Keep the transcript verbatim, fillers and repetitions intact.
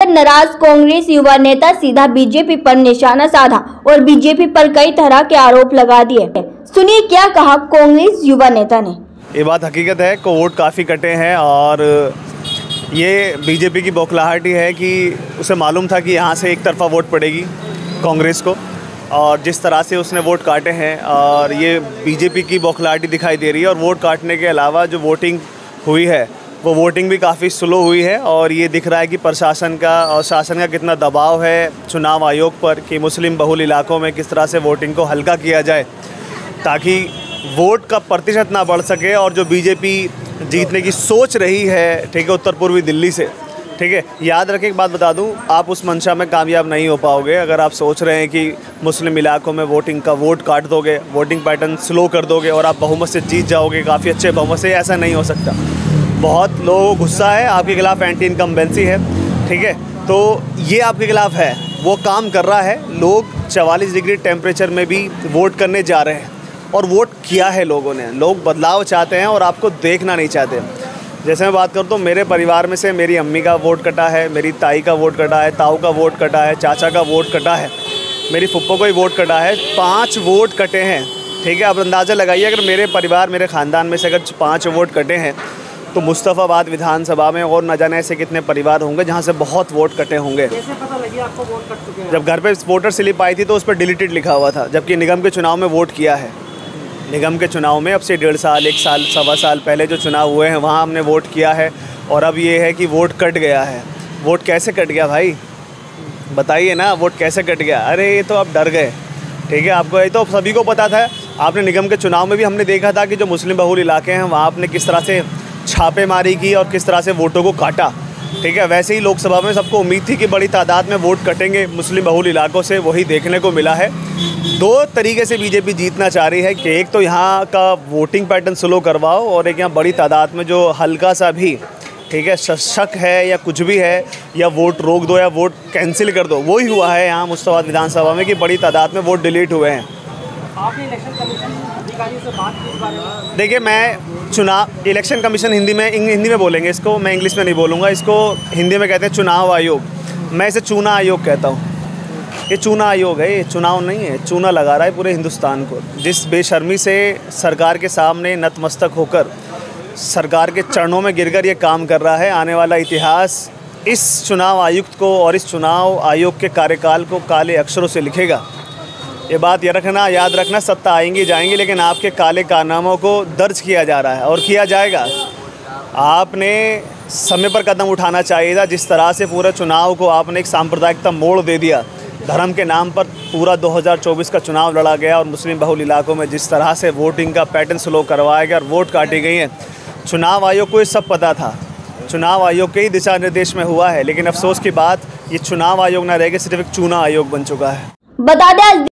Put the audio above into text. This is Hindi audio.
लेकर नाराज कांग्रेस युवा नेता सीधा बीजेपी पर निशाना साधा और बीजेपी पर कई तरह के आरोप लगा दिए। सुनिए क्या कहा कांग्रेस युवा नेता ने। ये बात हकीकत है कि वोट काफ़ी कटे हैं और ये बीजेपी की बौखलाहट ही है कि उसे मालूम था कि यहाँ से एक तरफा वोट पड़ेगी कांग्रेस को, और जिस तरह से उसने वोट काटे हैं और ये बीजेपी की बौखलाहट दिखाई दे रही है। और वोट काटने के अलावा जो वोटिंग हुई है वो वोटिंग भी काफ़ी स्लो हुई है, और ये दिख रहा है कि प्रशासन का और शासन का कितना दबाव है चुनाव आयोग पर कि मुस्लिम बहुल इलाकों में किस तरह से वोटिंग को हल्का किया जाए ताकि वोट का प्रतिशत ना बढ़ सके। और जो बीजेपी जीतने की सोच रही है, ठीक है, उत्तर पूर्वी दिल्ली से, ठीक है, याद रखें एक बात बता दूं, आप उस मंशा में कामयाब नहीं हो पाओगे अगर आप सोच रहे हैं कि मुस्लिम इलाकों में वोटिंग का वोट काट दोगे, वोटिंग पैटर्न स्लो कर दोगे और आप बहुमत से जीत जाओगे, काफ़ी अच्छे बहुमत से। ऐसा नहीं हो सकता। बहुत लोगों को गुस्सा है, आपके खिलाफ एंटी इनकम्बेंसी है, ठीक है, तो ये आपके खिलाफ है, वो काम कर रहा है। लोग चवालीस डिग्री टेम्परेचर में भी वोट करने जा रहे हैं और वोट किया है लोगों ने। लोग बदलाव चाहते हैं और आपको देखना नहीं चाहते। जैसे मैं बात करूँ तो मेरे परिवार में से मेरी अम्मी का वोट कटा है, मेरी ताई का वोट कटा है, ताऊ का वोट कटा है, चाचा का वोट कटा है, मेरी फुप्पो का ही वोट कटा है। पाँच वोट कटे हैं, ठीक है। अब अंदाज़ा लगाइए अगर मेरे परिवार, मेरे ख़ानदान में से अगर पाँच वोट कटे हैं तो मुस्तफ़ाबाद विधानसभा में और न जाने ऐसे कितने परिवार होंगे जहाँ से बहुत वोट कटे होंगे। कैसे पता लगी आपको वोट कट चुके हैं? जब घर पे वोटर स्लिप आई थी तो उस पर डिलीटेड लिखा हुआ था, जबकि निगम के चुनाव में वोट किया है। निगम के चुनाव में अब से डेढ़ साल, एक साल, सवा साल पहले जो चुनाव हुए हैं वहाँ हमने वोट किया है, और अब ये है कि वोट कट गया है। वोट कैसे कट गया भाई, बताइए ना, वोट कैसे कट गया? अरे ये तो आप डर गए, ठीक है। आपको ये तो सभी को पता था। आपने निगम के चुनाव में भी हमने देखा था कि जो मुस्लिम बहुल इलाके हैं वहाँ आपने किस तरह से छापेमारी की और किस तरह से वोटों को काटा, ठीक है। वैसे ही लोकसभा में सबको उम्मीद थी कि बड़ी तादाद में वोट कटेंगे मुस्लिम बहुल इलाकों से, वही देखने को मिला है। दो तरीके से बीजेपी जीतना चाह रही है कि एक तो यहाँ का वोटिंग पैटर्न स्लो करवाओ, और एक यहाँ बड़ी तादाद में जो हल्का सा भी, ठीक है, शक है या कुछ भी है, या वोट रोक दो या वोट कैंसिल कर दो। वही हुआ है यहाँ मुस्तफ़ाबाद विधानसभा में कि बड़ी तादाद में वोट डिलीट हुए हैं। आपने इलेक्शन कमीशन अधिकारियों से बात की इस बारे में? देखिए, मैं चुनाव इलेक्शन कमीशन हिंदी में हिंदी में बोलेंगे इसको, मैं इंग्लिश में नहीं बोलूँगा। इसको हिंदी में कहते हैं चुनाव आयोग, मैं इसे चूना आयोग कहता हूँ। ये चूना आयोग है, ये चुनाव नहीं है। चूना लगा रहा है पूरे हिंदुस्तान को। जिस बेशर्मी से सरकार के सामने नतमस्तक होकर सरकार के चरणों में गिरकर ये काम कर रहा है, आने वाला इतिहास इस चुनाव आयुक्त को और इस चुनाव आयोग के कार्यकाल को काले अक्षरों से लिखेगा। ये बात ये रखना, याद रखना, सत्ता आएंगी जाएंगी, लेकिन आपके काले कारनामों को दर्ज किया जा रहा है और किया जाएगा। आपने समय पर कदम उठाना चाहिए था। जिस तरह से पूरे चुनाव को आपने एक सांप्रदायिकता मोड़ दे दिया, धर्म के नाम पर पूरा दो हज़ार चौबीस का चुनाव लड़ा गया, और मुस्लिम बहुल इलाकों में जिस तरह से वोटिंग का पैटर्न स्लो करवाया गया और वोट काटी गई हैं, चुनाव आयोग को ये सब पता था। चुनाव आयोग के ही दिशा निर्देश में हुआ है, लेकिन अफसोस की बात, ये चुनाव आयोग ना रह के सिर्फ एक चूना आयोग बन चुका है। बता दें